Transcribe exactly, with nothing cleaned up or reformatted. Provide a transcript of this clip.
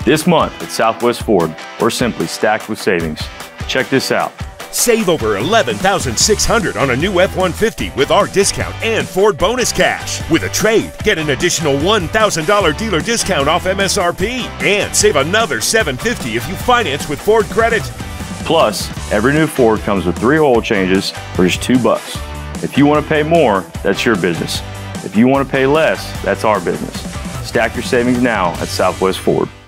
This month at Southwest Ford, we're simply stacked with savings. Check this out. Save over eleven thousand six hundred dollars on a new F one fifty with our discount and Ford bonus cash. With a trade, get an additional one thousand dollar dealer discount off M S R P and save another seven hundred fifty dollars if you finance with Ford Credit. Plus, every new Ford comes with three oil changes for just two bucks. If you want to pay more, that's your business. If you want to pay less, that's our business. Stack your savings now at Southwest Ford.